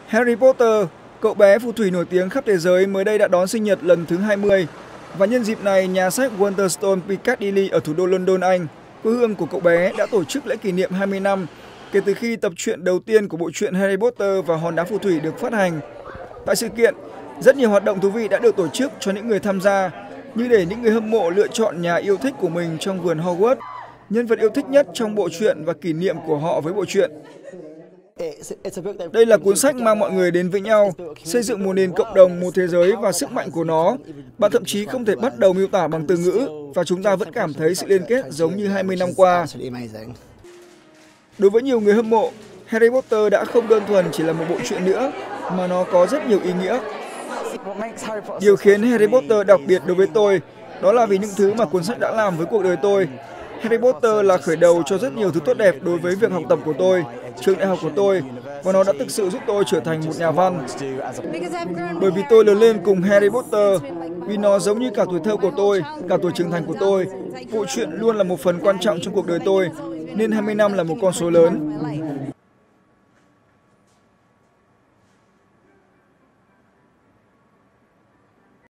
Harry Potter, cậu bé phù thủy nổi tiếng khắp thế giới mới đây đã đón sinh nhật lần thứ 20. Và nhân dịp này, nhà sách Waterstone Piccadilly ở thủ đô London, Anh, quê hương của cậu bé đã tổ chức lễ kỷ niệm 20 năm kể từ khi tập truyện đầu tiên của bộ truyện Harry Potter và Hòn đá phù thủy được phát hành. Tại sự kiện, rất nhiều hoạt động thú vị đã được tổ chức cho những người tham gia, như để những người hâm mộ lựa chọn nhà yêu thích của mình trong vườn Hogwarts, nhân vật yêu thích nhất trong bộ truyện và kỷ niệm của họ với bộ truyện. Đây là cuốn sách mang mọi người đến với nhau, xây dựng một nền cộng đồng, một thế giới và sức mạnh của nó. Bạn thậm chí không thể bắt đầu miêu tả bằng từ ngữ, và chúng ta vẫn cảm thấy sự liên kết giống như 20 năm qua. Đối với nhiều người hâm mộ, Harry Potter đã không đơn thuần chỉ là một bộ truyện nữa, mà nó có rất nhiều ý nghĩa. Điều khiến Harry Potter đặc biệt đối với tôi, đó là vì những thứ mà cuốn sách đã làm với cuộc đời tôi. Harry Potter là khởi đầu cho rất nhiều thứ tốt đẹp đối với việc học tập của tôi, trường đại học của tôi, và nó đã thực sự giúp tôi trở thành một nhà văn. Bởi vì tôi lớn lên cùng Harry Potter, vì nó giống như cả tuổi thơ của tôi, cả tuổi trưởng thành của tôi. Bộ truyện luôn là một phần quan trọng trong cuộc đời tôi, nên 20 năm là một con số lớn.